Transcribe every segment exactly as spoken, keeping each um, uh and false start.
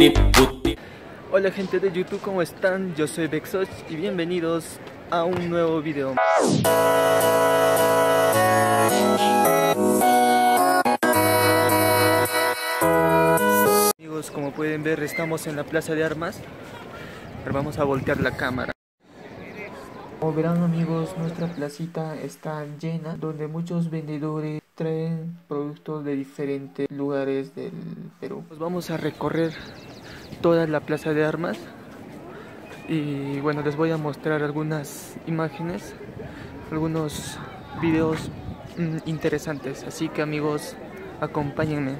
Hola gente de YouTube, ¿cómo están? Yo soy Vexoch y bienvenidos a un nuevo video. Amigos, como pueden ver, estamos en la Plaza de Armas. Pero vamos a voltear la cámara. Como verán amigos, nuestra placita está llena, donde muchos vendedores traen productos de diferentes lugares del Perú. Pues vamos a recorrer toda la Plaza de Armas y bueno, les voy a mostrar algunas imágenes, algunos videos mmm, interesantes, así que amigos, acompáñenme.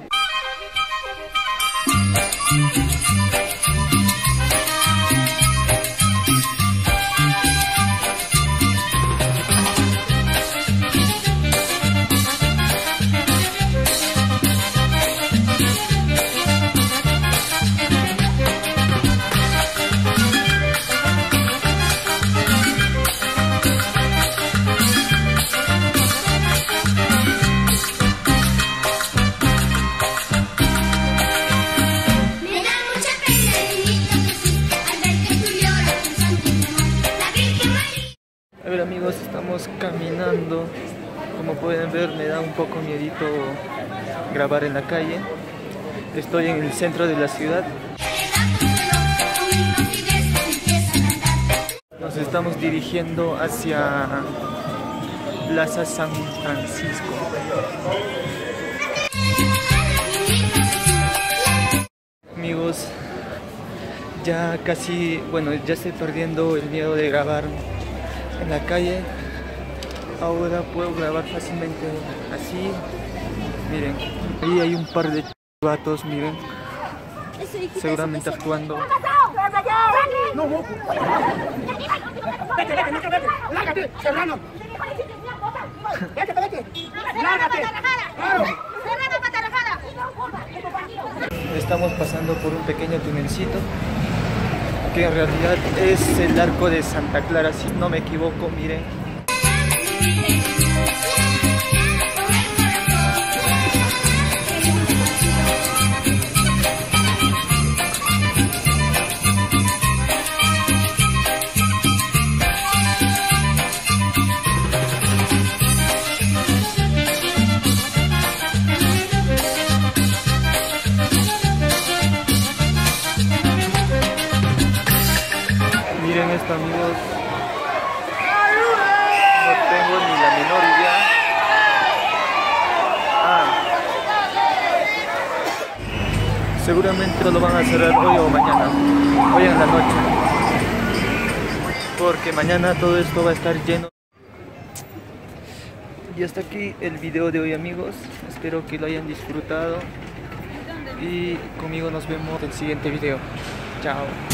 A ver amigos, estamos caminando. Como pueden ver, me da un poco miedito grabar en la calle. Estoy en el centro de la ciudad. Nos estamos dirigiendo hacia Plaza San Francisco. Amigos, ya casi, bueno, ya estoy perdiendo el miedo de grabar en la calle. Ahora puedo grabar fácilmente así. Miren, ahí hay un par de vatos, miren, seguramente actuando. No, no. Vete, vete, vete, vete. Lárgate, Serrano. Vete, vete. Lárgate. Claro. Estamos pasando por un pequeño tunelcito que en realidad es el arco de Santa Clara, si no me equivoco, miren. Miren esto amigos, no tengo ni la menor idea. Ah, seguramente lo van a cerrar hoy o mañana, hoy en la noche, porque mañana todo esto va a estar lleno. Y hasta aquí el video de hoy amigos, espero que lo hayan disfrutado y conmigo nos vemos en el siguiente video. Chao.